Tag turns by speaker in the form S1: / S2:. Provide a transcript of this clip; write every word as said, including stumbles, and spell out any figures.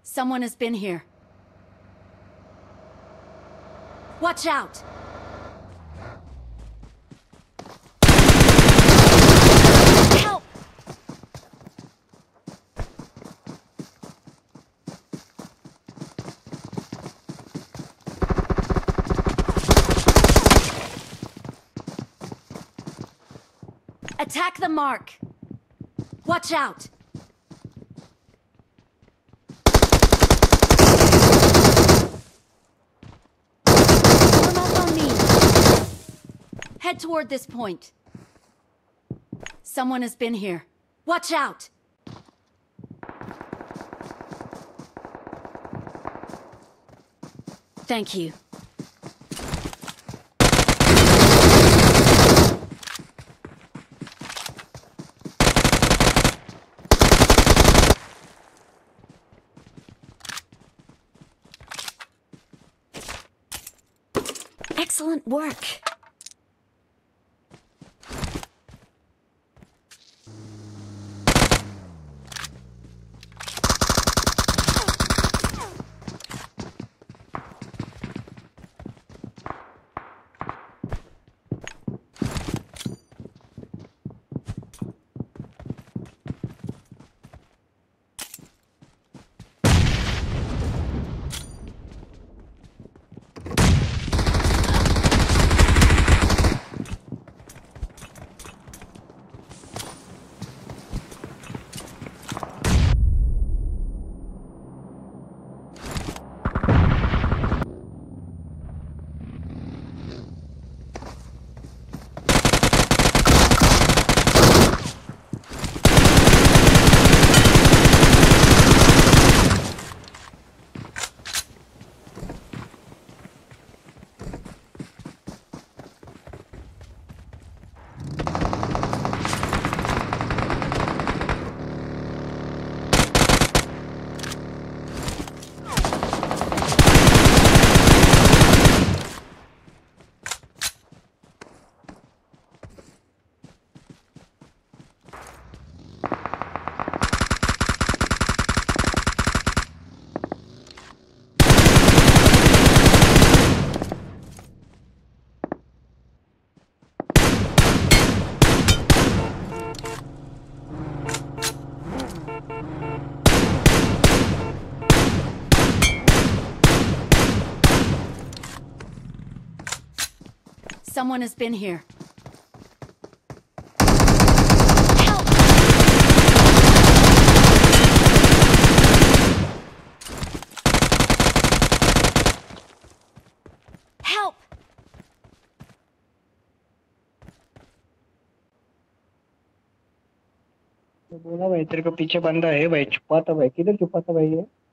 S1: Someone has been here. Watch out! Help! Attack the mark! Watch out! Form up on me! Head toward this point. Someone has been here. Watch out! Thank you. Excellent work. Someone has been here. Help! Help!
S2: तो बोला भाई तेरे को पीछे बंदा है भाई, छुपा था भाई, किधर छुपा था भाई ये?